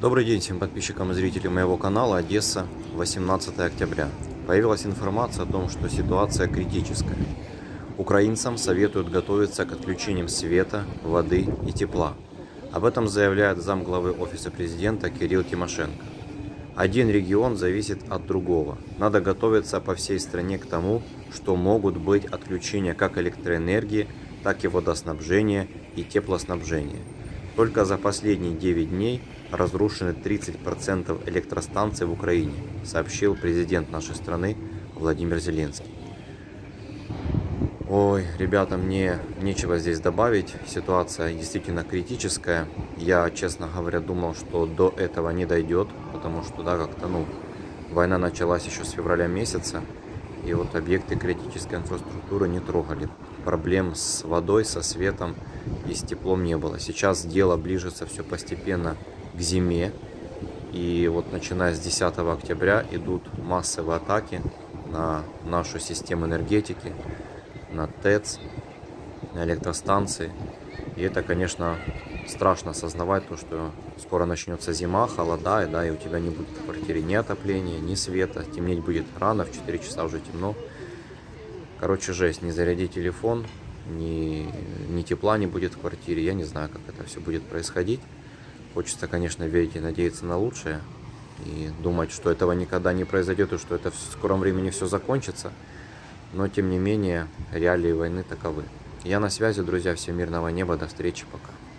Добрый день всем подписчикам и зрителям моего канала. Одесса, 18 октября. Появилась информация о том, что ситуация критическая. Украинцам советуют готовиться к отключениям света, воды и тепла. Об этом заявляет замглавы Офиса президента Кирилл Тимошенко. Один регион зависит от другого. Надо готовиться по всей стране к тому, что могут быть отключения как электроэнергии, так и водоснабжения и теплоснабжения. Только за последние 9 дней разрушены 30% электростанций в Украине, сообщил президент нашей страны Владимир Зеленский. Ой, ребята, мне нечего здесь добавить. Ситуация действительно критическая. Я, честно говоря, думал, что до этого не дойдет, потому что, да, как-то, война началась еще с февраля месяца, и вот объекты критической инфраструктуры не трогали. Проблем с водой, со светом и с теплом не было. Сейчас дело ближется все постепенно к зиме, и вот начиная с 10 октября идут массовые атаки на нашу систему энергетики, на ТЭЦ, на электростанции. И это, конечно, страшно осознавать, то, что скоро начнется зима, холода, и у тебя не будет в квартире ни отопления, ни света, темнеть будет рано, в 4 часа уже темно. Короче, жесть, не заряди телефон, ни тепла не будет в квартире, я не знаю, как это все будет происходить. Хочется, конечно, верить и надеяться на лучшее, и думать, что этого никогда не произойдет, и что это в скором времени все закончится. Но, тем не менее, реалии войны таковы. Я на связи, друзья, всем мирного неба, до встречи, пока.